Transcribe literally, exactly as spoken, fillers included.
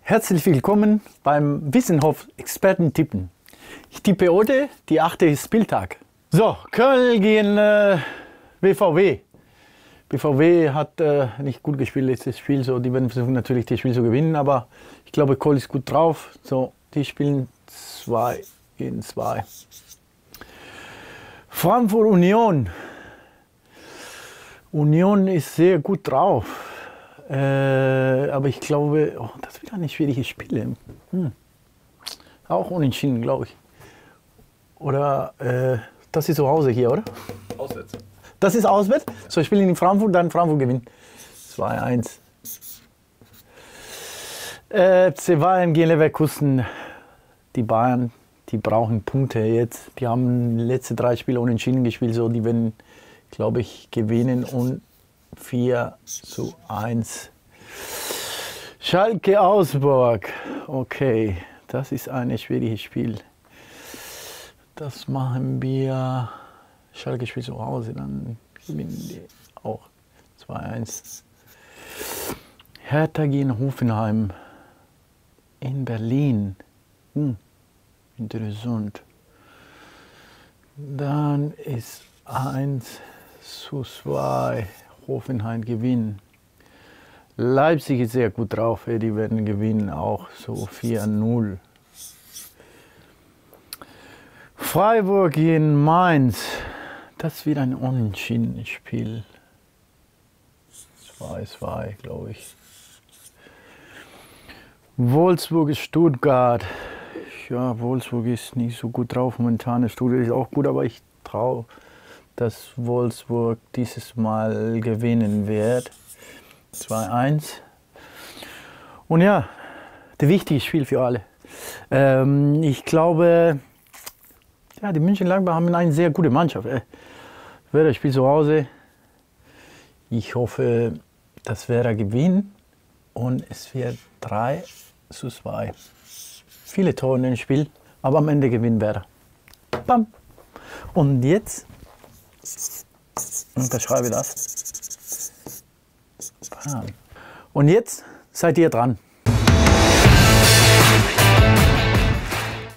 Herzlich willkommen beim Wissenhof Experten-Tippen. Ich tippe heute die achte Spieltag. So, Köln gegen äh, B V W. B V W hat äh, nicht gut gespielt letztes Spiel, so die werden versuchen natürlich das Spiel zu gewinnen, aber ich glaube Köln ist gut drauf. So, die spielen zwei gegen zwei. Frankfurt Union. Union ist sehr gut drauf. Äh, aber ich glaube, oh, das wird ein schwieriges Spiel. Hm. Auch unentschieden, glaube ich. Oder äh, das ist zu Hause hier, oder? Auswärts. Das ist auswärts? So, ich spiele in Frankfurt, dann Frankfurt gewinnt. zwei eins. Äh, F C Bayern gegen Leverkusen. Die Bayern, die brauchen Punkte jetzt. Die haben letzte drei Spiele unentschieden gespielt, so die werden, glaube ich, gewinnen und vier zu eins. Schalke Augsburg. Okay, das ist ein schwieriges Spiel. Das machen wir. Schalke spielt zu Hause, dann gewinnen die auch zwei eins. Hertha gegen Hoffenheim in Berlin. Hm, interessant. Dann ist eins zu zwei. Hoffenheim gewinnen. Leipzig ist sehr gut drauf, die werden gewinnen, auch so vier null. Freiburg gegen Mainz. Das wird ein unentschiedenes Spiel. zwei zwei, glaube ich. Wolfsburg Stuttgart. Ja, Wolfsburg ist nicht so gut drauf momentan. Stuttgart ist auch gut, aber ich traue, dass Wolfsburg dieses Mal gewinnen wird. zwei eins. Und ja, das wichtige Spiel für alle. Ähm, ich glaube, ja, die Mönchengladbach haben eine sehr gute Mannschaft. Äh, Werder spielt zu Hause. Ich hoffe, dass Werder gewinnt und es wird drei zu zwei. Viele Tore in dem Spiel, aber am Ende gewinnt Werder. Bam. Und jetzt unterschreibe das. Bam. Und jetzt seid ihr dran.